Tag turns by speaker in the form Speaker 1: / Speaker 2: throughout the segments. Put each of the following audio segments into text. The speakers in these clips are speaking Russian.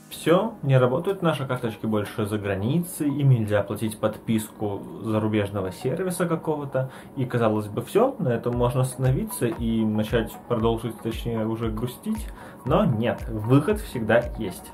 Speaker 1: Все, не работают наши карточки больше за границей, им нельзя оплатить подписку зарубежного сервиса какого-то. И казалось бы, все, на этом можно остановиться и начать продолжить, точнее уже грустить. Но нет, выход всегда есть.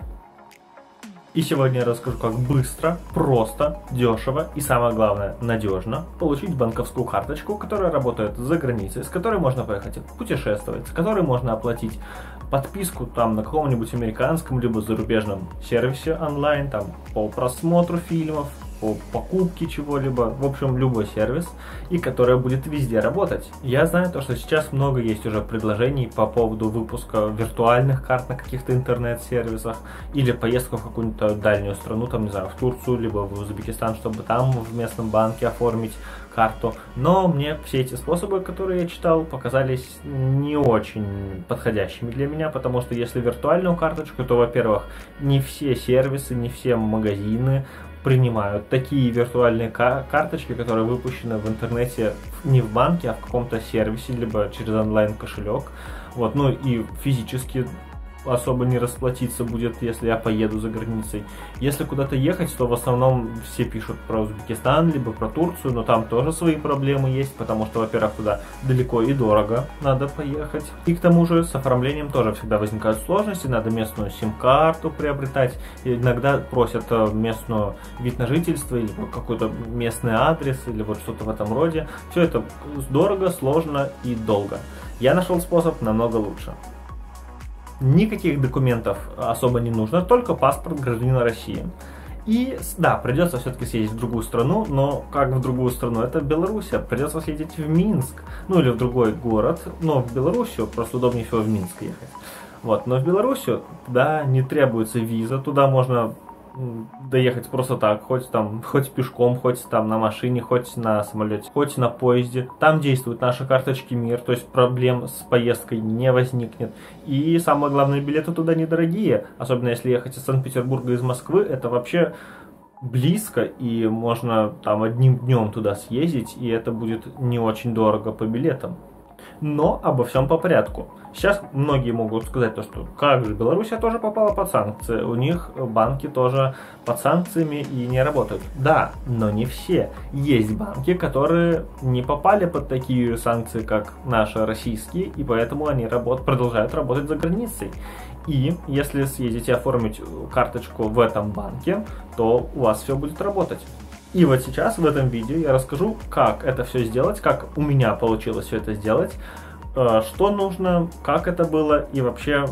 Speaker 1: И сегодня я расскажу, как быстро, просто, дешево и самое главное, надежно получить банковскую карточку, которая работает за границей, с которой можно поехать путешествовать, с которой можно оплатить подписку там на каком-нибудь американском либо зарубежном сервисе онлайн, там по просмотру фильмов, по покупке чего-либо, в общем, любой сервис, и которая будет везде работать. Я знаю то, что сейчас много есть уже предложений по поводу выпуска виртуальных карт на каких-то интернет-сервисах или поездку в какую-нибудь дальнюю страну, там, не знаю, в Турцию, либо в Узбекистан, чтобы там в местном банке оформить карту. Но мне все эти способы, которые я читал, показались не очень подходящими для меня, потому что если виртуальную карточку, то, во-первых, не все сервисы, не все магазины принимают такие виртуальные карточки, которые выпущены в интернете не в банке, а в каком-то сервисе, либо через онлайн-кошелек. Вот, ну и физически особо не расплатиться будет, если я поеду за границей. Если куда-то ехать, то в основном все пишут про Узбекистан, либо про Турцию, но там тоже свои проблемы есть, потому что, во-первых, туда далеко и дорого надо поехать. И к тому же с оформлением тоже всегда возникают сложности, надо местную сим-карту приобретать, и иногда просят местную вид на жительство, или какой-то местный адрес, или вот что-то в этом роде. Все это дорого, сложно и долго. Я нашел способ намного лучше. Никаких документов особо не нужно, только паспорт гражданина России. И да, придется все-таки съездить в другую страну, но как в другую страну? Это Белоруссия, придется съездить в Минск, ну или в другой город, но в Белоруссию просто удобнее всего в Минск ехать. Вот, но в Белоруссию, да, не требуется виза, туда можно доехать просто так, хоть пешком, хоть там на машине, хоть на самолете, хоть на поезде. Там действуют наши карточки МИР, то есть проблем с поездкой не возникнет. И самое главное, билеты туда недорогие, особенно если ехать из Санкт-Петербурга, из Москвы, это вообще близко, и можно там одним днем туда съездить, и это будет не очень дорого по билетам. Но обо всем по порядку. Сейчас многие могут сказать то, что как же Белоруссия тоже попала под санкции, у них банки тоже под санкциями и не работают. Да, но не все. Есть банки, которые не попали под такие санкции, как наши российские, и поэтому они продолжают работать за границей. И если съездите оформить карточку в этом банке, то у вас все будет работать. И вот сейчас в этом видео я расскажу, как это все сделать, как у меня получилось все это сделать, что нужно, как это было и вообще,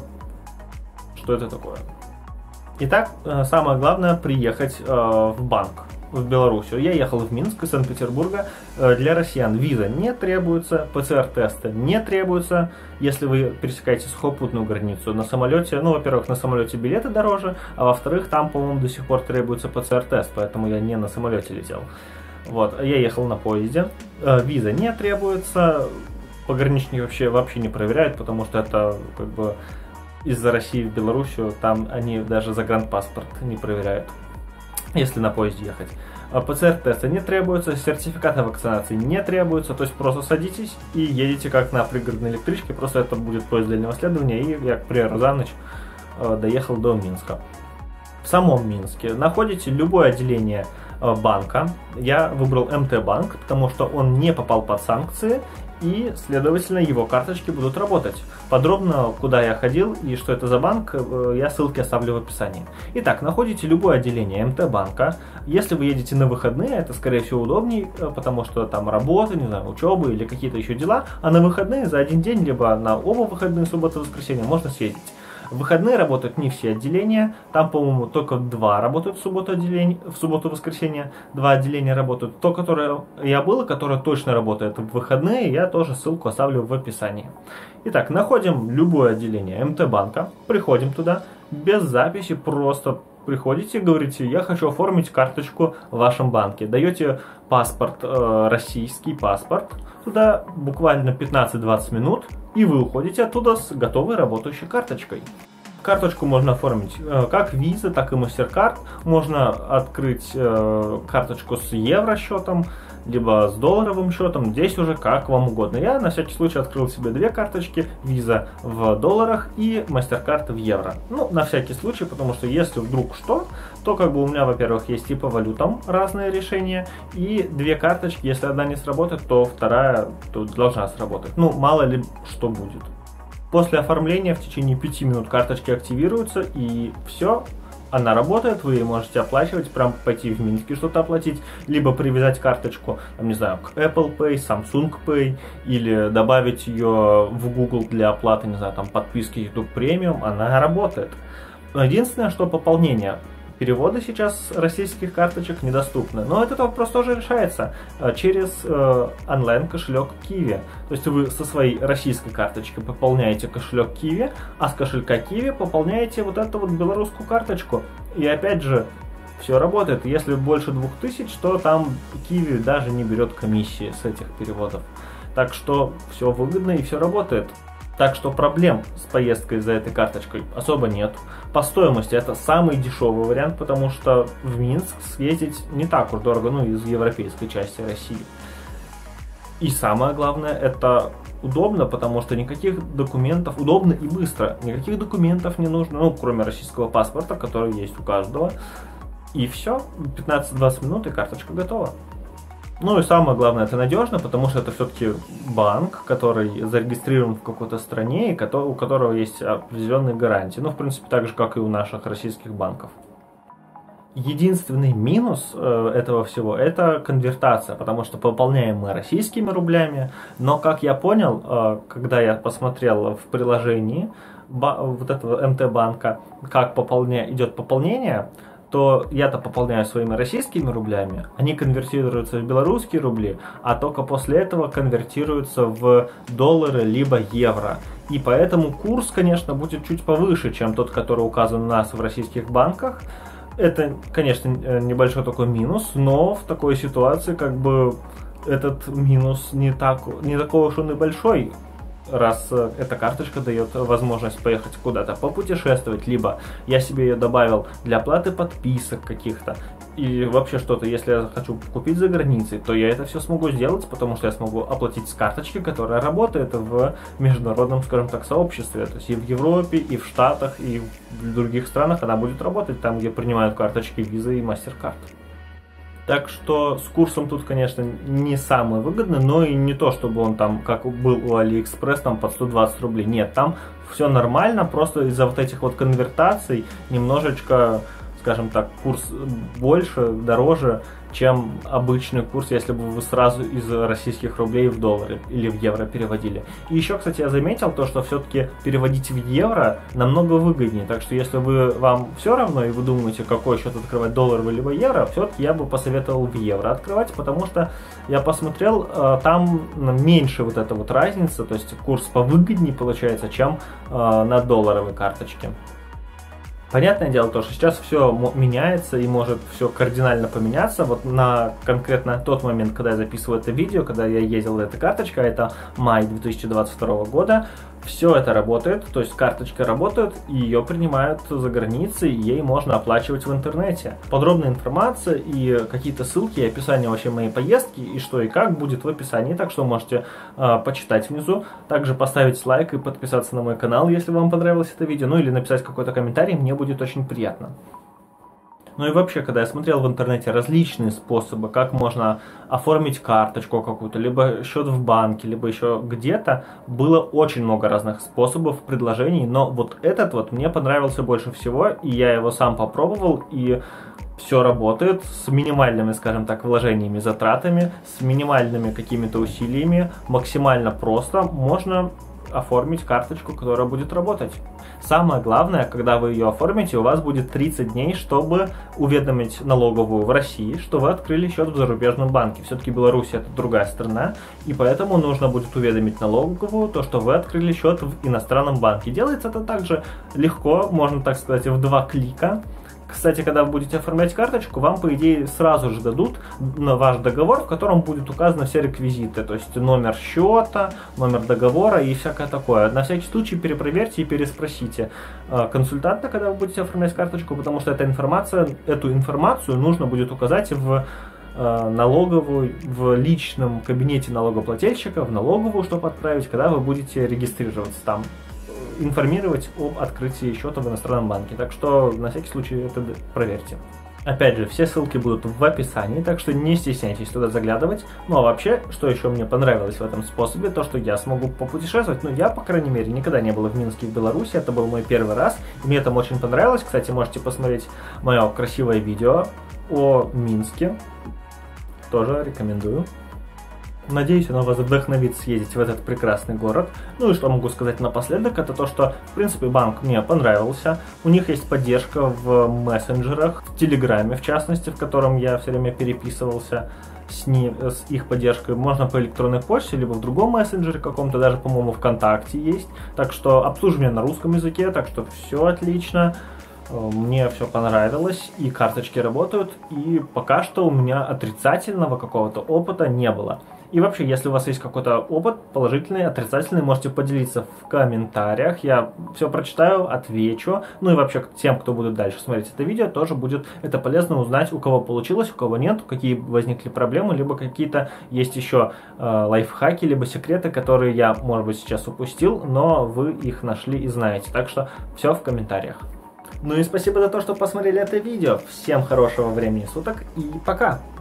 Speaker 1: что это такое. Итак, самое главное приехать в банк в Белоруссию. Я ехал в Минск из Санкт-Петербурга. Для россиян виза не требуется, ПЦР-теста не требуется, если вы пересекаете сухопутную границу. На самолете, ну, во-первых, на самолете билеты дороже, а во-вторых, там, по-моему, до сих пор требуется ПЦР-тест, поэтому я не на самолете летел. Вот, я ехал на поезде, виза не требуется, пограничники вообще не проверяют, потому что это как бы из-за России в Белоруссию, там они даже загранпаспорт не проверяют, если на поезде ехать. ПЦР-теста не требуется, сертификата вакцинации не требуется, то есть просто садитесь и едете как на пригородной электричке, просто это будет поезд дальнего следования, и я, к примеру, за ночь доехал до Минска. В самом Минске находите любое отделение банка. Я выбрал МТ-банк, потому что он не попал под санкции, и, следовательно, его карточки будут работать. Подробно, куда я ходил и что это за банк, я ссылки оставлю в описании. Итак, находите любое отделение МТ-банка. Если вы едете на выходные, это, скорее всего, удобнее, потому что там работа, не знаю, учеба или какие-то еще дела, а на выходные за один день, либо на оба выходные, суббота и воскресенье, можно съездить. В выходные работают не все отделения, там, по-моему, только 2 работают в субботу и воскресенье, 2 отделения работают. То, которое я был, которое точно работает в выходные, я тоже ссылку оставлю в описании. Итак, находим любое отделение МТ-банка, приходим туда, без записи, просто приходите, говорите, я хочу оформить карточку в вашем банке. Даете паспорт, российский паспорт, туда буквально 15-20 минут, и вы уходите оттуда с готовой работающей карточкой. Карточку можно оформить как Visa, так и MasterCard. Можно открыть карточку с евросчетом, либо с долларовым счетом, здесь уже как вам угодно. Я на всякий случай открыл себе две карточки, Visa в долларах и MasterCard в евро. Ну, на всякий случай, потому что если вдруг что, то как бы у меня, во-первых, есть и по валютам разные решения, и две карточки, если одна не сработает, то вторая должна сработать. Ну, мало ли что будет. После оформления в течение 5 минут карточки активируются, и все, она работает, вы можете оплачивать, прям пойти в Минске что-то оплатить, либо привязать карточку, там, не знаю, к Apple Pay, Samsung Pay, или добавить ее в Google для оплаты, не знаю, там, подписки YouTube Premium, она работает. Но единственное, что пополнение. Переводы сейчас российских карточек недоступны. Но этот вопрос тоже решается через онлайн-кошелек Kiwi. То есть вы со своей российской карточки пополняете кошелек Kiwi, а с кошелька Kiwi пополняете вот эту вот белорусскую карточку. И опять же, все работает. Если больше 2000, то там Kiwi даже не берет комиссии с этих переводов. Так что все выгодно и все работает. Так что проблем с поездкой за этой карточкой особо нет. По стоимости это самый дешевый вариант, потому что в Минск съездить не так уж дорого, ну, из европейской части России. И самое главное, это удобно, потому что никаких документов, удобно и быстро, никаких документов не нужно, ну, кроме российского паспорта, который есть у каждого. И все, 15-20 минут и карточка готова. Ну и самое главное, это надежно, потому что это все-таки банк, который зарегистрирован в какой-то стране, и у которого есть определенные гарантии. Ну, в принципе, так же, как и у наших российских банков. Единственный минус этого всего – это конвертация, потому что пополняем мы российскими рублями, но, как я понял, когда я посмотрел в приложении вот этого МТ-банка, как идет пополнение, то я-то пополняю своими российскими рублями, они конвертируются в белорусские рубли, а только после этого конвертируются в доллары либо евро. И поэтому курс, конечно, будет чуть повыше, чем тот, который указан у нас в российских банках. Это, конечно, небольшой такой минус, но в такой ситуации как бы этот минус не такой уж он и большой. Раз эта карточка дает возможность поехать куда-то попутешествовать, либо я себе ее добавил для оплаты подписок каких-то, и вообще что-то, если я хочу купить за границей, то я это все смогу сделать, потому что я смогу оплатить с карточки, которая работает в международном, скажем так, сообществе, то есть и в Европе, и в Штатах, и в других странах она будет работать, там, где принимают карточки Visa и MasterCard. Так что с курсом тут, конечно, не самый выгодный, но и не то, чтобы он там, как был у AliExpress, там под 120 рублей. Нет, там все нормально, просто из-за вот этих вот конвертаций немножечко, скажем так, курс больше, дороже, чем обычный курс, если бы вы сразу из российских рублей в доллары или в евро переводили. И еще, кстати, я заметил то, что все-таки переводить в евро намного выгоднее. Так что если вам все равно и вы думаете, какой счет открывать, долларовый либо евро, все-таки я бы посоветовал в евро открывать, потому что я посмотрел, там меньше вот эта вот разница, то есть курс повыгоднее получается, чем на долларовой карточке. Понятное дело, то, что сейчас все меняется и может все кардинально поменяться. Вот на конкретно тот момент, когда я записываю это видео, когда я ездил этой карточкой, это май 2022 года, все это работает, то есть карточка работает, и ее принимают за границей, и ей можно оплачивать в интернете. Подробная информация и какие-то ссылки и описание вообще моей поездки, и что и как будет в описании, так что можете почитать внизу. Также поставить лайк и подписаться на мой канал, если вам понравилось это видео, ну или написать какой-то комментарий, мне будет очень приятно. Ну и вообще, когда я смотрел в интернете различные способы, как можно оформить карточку какую-то, либо счет в банке, либо еще где-то, было очень много разных способов, предложений, но вот этот вот мне понравился больше всего, и я его сам попробовал, и все работает с минимальными, скажем так, вложениями, затратами, с минимальными какими-то усилиями, максимально просто можно оформить карточку, которая будет работать. Самое главное, когда вы ее оформите, у вас будет 30 дней, чтобы уведомить налоговую в России, что вы открыли счет в зарубежном банке. Все-таки Беларусь это другая страна, и поэтому нужно будет уведомить налоговую, то, что вы открыли счет в иностранном банке. Делается это также легко, можно так сказать, в 2 клика. Кстати, когда вы будете оформлять карточку, вам, по идее, сразу же дадут на ваш договор, в котором будет указаны все реквизиты, то есть номер счета, номер договора и всякое такое. На всякий случай перепроверьте и переспросите консультанта, когда вы будете оформлять карточку, потому что эту информацию нужно будет указать в налоговую в личном кабинете налогоплательщика, в налоговую, чтобы отправить, когда вы будете регистрироваться там, информировать об открытии счета в иностранном банке. Так что на всякий случай это проверьте. Опять же, все ссылки будут в описании, так что не стесняйтесь туда заглядывать. Ну а вообще, что еще мне понравилось в этом способе, то что я смогу попутешествовать. Ну я, по крайней мере, никогда не был в Минске, в Беларуси, это был мой первый раз. И мне там очень понравилось. Кстати, можете посмотреть мое красивое видео о Минске. Тоже рекомендую. Надеюсь, оно вас вдохновит съездить в этот прекрасный город. Ну и что могу сказать напоследок, это то, что, в принципе, банк мне понравился. У них есть поддержка в мессенджерах, в Телеграме, в частности, в котором я все время переписывался с их поддержкой. Можно по электронной почте, либо в другом мессенджере каком-то, даже, по-моему, ВКонтакте есть. Так что обслуживание на русском языке, так что все отлично. Мне все понравилось, и карточки работают, и пока что у меня отрицательного какого-то опыта не было. И вообще, если у вас есть какой-то опыт, положительный, отрицательный, можете поделиться в комментариях. Я все прочитаю, отвечу. Ну и вообще, тем, кто будет дальше смотреть это видео, тоже будет это полезно узнать, у кого получилось, у кого нет, какие возникли проблемы, либо какие-то есть еще лайфхаки, либо секреты, которые я, может быть, сейчас упустил, но вы их нашли и знаете. Так что все в комментариях. Ну и спасибо за то, что посмотрели это видео. Всем хорошего времени суток и пока!